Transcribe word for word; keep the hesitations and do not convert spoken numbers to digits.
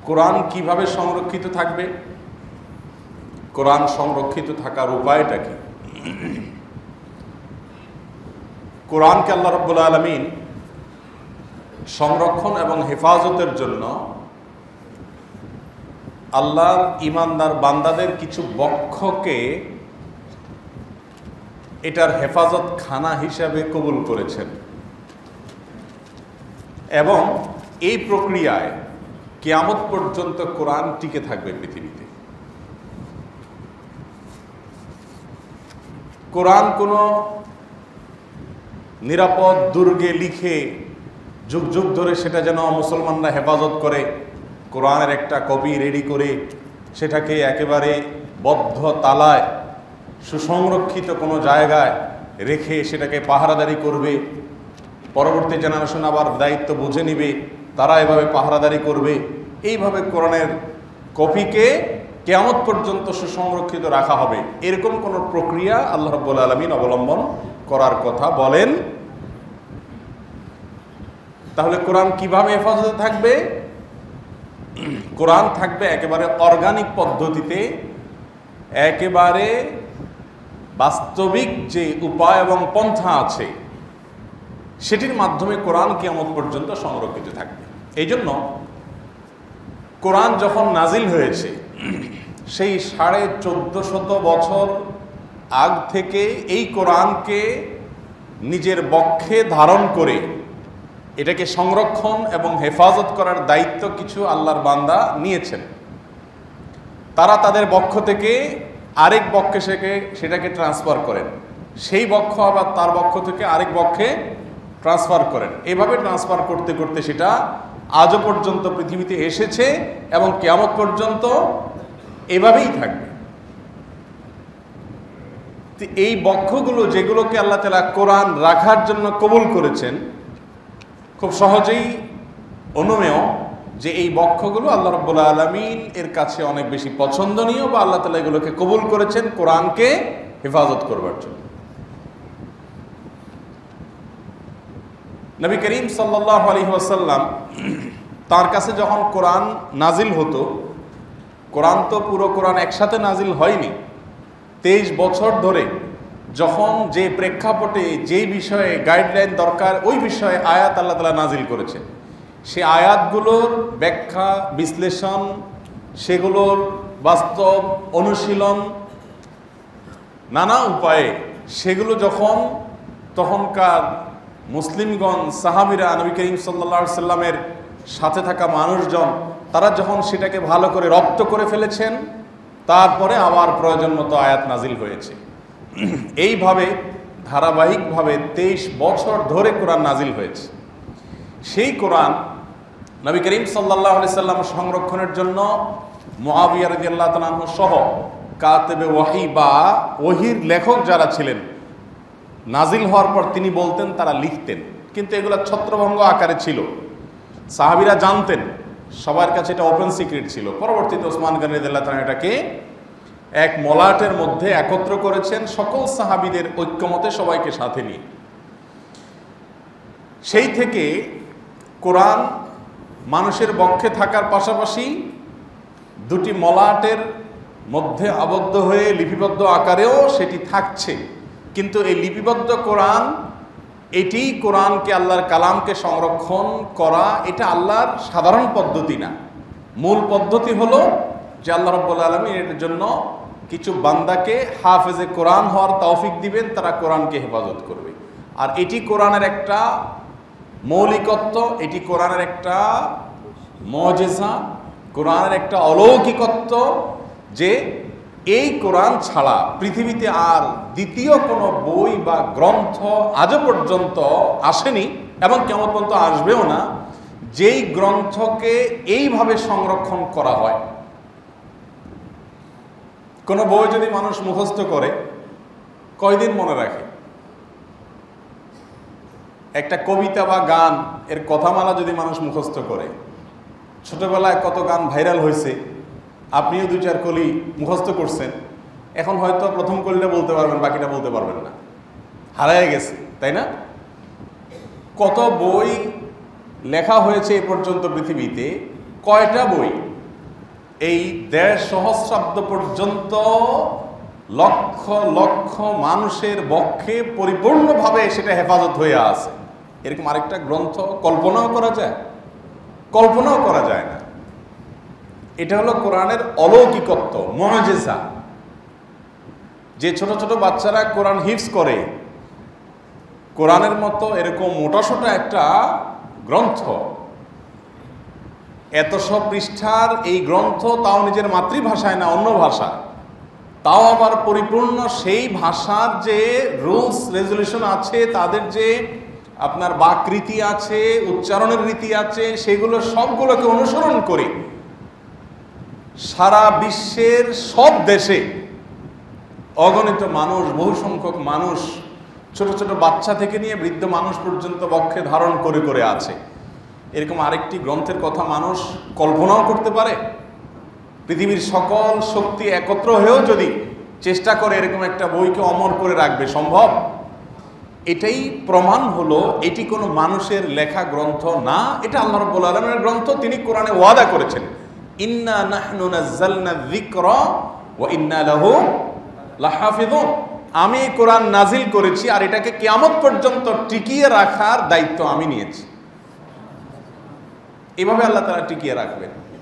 কোরআন কিভাবে সংরক্ষিত থাকবে, কোরআন সংরক্ষিত থাকার উপায়টা কি? কোরআনকে আল্লাহ রাব্বুল আলামিন সংরক্ষণ এবং হেফাজতের জন্য আল্লাহর ঈমানদার বান্দাদের কিছু বক্ষকে এটার হেফাজত খানা হিসাবে কবুল করেছেন এবং এই প্রক্রিয়ায় কিয়ামত পর্যন্ত কোরআন টিকে থাকবে পৃথিবীতে। কোরআন কোনো নিরাপদ দুর্গে লিখে যুগ যুগ ধরে সেটা যেন মুসলমানরা হেফাজত করে, কোরআনের একটা কপি রেডি করে সেটাকে একেবারে বদ্ধ তালায় সুসংরক্ষিত কোনো জায়গায় রেখে সেটাকে পাহারাদারি করবে, পরবর্তী জেনারেশন আবার দায়িত্ব বুঝে নিবে, তারা এভাবে পাহারাদারি করবে। এইভাবে কোরআনের কপিকে কিয়ামত পর্যন্ত সুসংরক্ষিত রাখা হবে, এরকম কোনো প্রক্রিয়া আল্লাহ রাব্বুল আলামিন অবলম্বন করার কথা বলেন। তাহলে কোরআন কিভাবে হেফাজতে থাকবে? কোরআন থাকবে একেবারে অর্গানিক পদ্ধতিতে, একেবারে বাস্তবিক যে উপায় এবং পন্থা আছে সেটির মাধ্যমে কোরআন কিয়ামত পর্যন্ত সংরক্ষিত থাকবে। এই জন্য কোরআন যখন নাজিল হয়েছে সেই সাড়ে চোদ্দ শত বছর আগ থেকে এই কোরআনকে নিজের বক্ষে ধারণ করে এটাকে সংরক্ষণ এবং হেফাজত করার দায়িত্ব কিছু আল্লাহর বান্দা নিয়েছেন। তারা তাদের বক্ষ থেকে আরেক বক্ষে সেকে সেটাকে ট্রান্সফার করেন, সেই বক্ষ আবার তার বক্ষ থেকে আরেক বক্ষে ট্রান্সফার করেন। এভাবে ট্রান্সফার করতে করতে সেটা আজও পর্যন্ত পৃথিবীতে এসেছে এবং কিয়ামত পর্যন্ত এভাবেই থাকবে। এই বক্ষগুলো যেগুলোকে আল্লাহ তাআলা কোরআন রাখার জন্য কবুল করেছেন, খুব সহজেই অনুমেয় যে এই বক্ষগুলো আল্লাহ রাব্বুল আলামিন এর কাছে অনেক বেশি পছন্দনীয়, বা আল্লাহ তাআলা এগুলোকে কবুল করেছেন কোরআনকে হেফাজত করবার জন্য। নবী করিম সাল্লাল্লাহু আলাইহি ওয়াসাল্লাম তার কাছে যখন কোরআন নাজিল হতো, কোরআন তো পুরো কোরআন একসাথে নাজিল হয়নি, তেইশ বছর ধরে যখন যে প্রেক্ষাপটে যে বিষয়ে গাইডলাইন দরকার ওই বিষয়ে আয়াত আল্লাহ তাআলা নাজিল করেছেন, সে আয়াতগুলোর ব্যাখ্যা বিশ্লেষণ, সেগুলোর বাস্তব অনুশীলন নানা উপায়ে সেগুলো যখন তখনকার মুসলিমগণ সাহাবীরা নবী করিম সাল্লাল্লাহু আলাইহি সাল্লামের সাথে থাকা মানুষজন তারা যখন সেটাকে ভালো করে রপ্ত করে ফেলেছেন, তারপরে আবার প্রয়োজন মতো আয়াত নাজিল হয়েছে। এইভাবে ধারাবাহিকভাবে তেইশ বছর ধরে কোরআন নাজিল হয়েছে। সেই কোরআন নবী করিম সাল্লাল্লাহু আলাইহি সাল্লাম সংরক্ষণের জন্য মুআবিয়া রাদিয়াল্লাহু তাআলা আনহু সহ কাতেবে ওয়াহি বা ওহির লেখক যারা ছিলেন, নাজিল হওয়ার পর তিনি বলতেন, তারা লিখতেন, কিন্তু এগুলো ছত্রভঙ্গ আকারে ছিল। সাহাবীরা জানতেন, সবার কাছে এটা ওপেন সিক্রেট ছিল। পরবর্তীতে ওসমান গনি রাদিয়াল্লাহু তাআলা এটাকে এক মলাটের মধ্যে একত্র করেছেন, সকল সাহাবীদের ঐক্যমতে সবাইকে সাথে নিয়ে। সেই থেকে কোরআন মানুষের বক্ষে থাকার পাশাপাশি দুটি মলাটের মধ্যে আবদ্ধ হয়ে লিপিবদ্ধ আকারেও সেটি থাকছে। কিন্তু এই লিপিবদ্ধ কোরআন, এটি কোরআনকে, আল্লাহর কালামকে সংরক্ষণ করা, এটা আল্লাহর সাধারণ পদ্ধতি না। মূল পদ্ধতি হলো যে আল্লাহ রাব্বুল আলামিন এর জন্য কিছু বান্দাকে হাফেজে কোরআন হওয়ার তৌফিক দিবেন, তারা কোরআনকে হেফাজত করবে। আর এটি কোরআনের একটা মৌলিকত্ব, এটি কোরআনের একটা মুজিজা, কোরআনের একটা অলৌকিকত্ব যে এই কোরআন ছাড়া পৃথিবীতে আর দ্বিতীয় কোনো বই বা গ্রন্থ আজও পর্যন্ত আসেনি এবং কিয়ামত পর্যন্ত আসবেও না, যেই গ্রন্থকে এইভাবে সংরক্ষণ করা হয়। কোনো বই যদি মানুষ মুখস্থ করে কয়দিন মনে রাখে? একটা কবিতা বা গান এর কথামালা যদি মানুষ মুখস্থ করে, ছোটবেলায় কত গান ভাইরাল হয়েছে, আপনিও দুই চার কলি মুখস্থ করছেন, এখন হয়তো প্রথম কলিটা বলতে পারবেন, বাকিটা বলতে পারবেন না, হারায় গেছে, তাই না? কত বই লেখা হয়েছে এ পর্যন্ত পৃথিবীতে, কয়টা বই এই দেড় সহস্রাব্দ পর্যন্ত লক্ষ লক্ষ মানুষের বক্ষে পরিপূর্ণভাবে সেটা হেফাজত হয়ে আছে। এরকম আরেকটা গ্রন্থ কল্পনাও করা যায়? কল্পনাও করা যায় না। এটা হলো কোরআনের অলৌকিকত্ব, মুআজিজা। যে ছোট ছোট বাচ্চারা কোরআন হিফজ করে, কোরআনের মতো এরকম মোটাসোটা একটা গ্রন্থ, এত সব পৃষ্ঠার এই গ্রন্থ, তাও নিজের মাতৃভাষায় না, অন্য ভাষা, তাও আবার পরিপূর্ণ সেই ভাষার যে রুলস রেজুলেশন আছে, তাদের যে আপনার বাকরীতি আছে, উচ্চারণের রীতি আছে, সেগুলো সবগুলোকে অনুসরণ করে সারা বিশ্বের সব দেশে অগণিত মানুষ, বহু সংখ্যক মানুষ, ছোট ছোট বাচ্চা থেকে নিয়ে বৃদ্ধ মানুষ পর্যন্ত বক্ষে ধারণ করে করে আছে। এরকম আরেকটি গ্রন্থের কথা মানুষ কল্পনাও করতে পারে? পৃথিবীর সকল শক্তি একত্র হয়েও যদি চেষ্টা করে এরকম একটা বইকে অমর করে রাখবে, সম্ভব? এটাই প্রমাণ হলো এটি কোনো মানুষের লেখা গ্রন্থ না, এটা আল্লাহ রাব্বুল আলামিনের গ্রন্থ। তিনি কোরআনে ওয়াদা করেছেন, ইন্না নাহনু নাযালনা যিকরা ওয়া ইন্না লাহু লাহাফিযুন। আমি কোরআন নাজিল করেছি আর এটাকে কিয়ামত পর্যন্ত টিকিয়ে রাখার দায়িত্ব আমি নিয়েছি। এভাবে আল্লাহ তাআলা টিকিয়ে রাখবেন।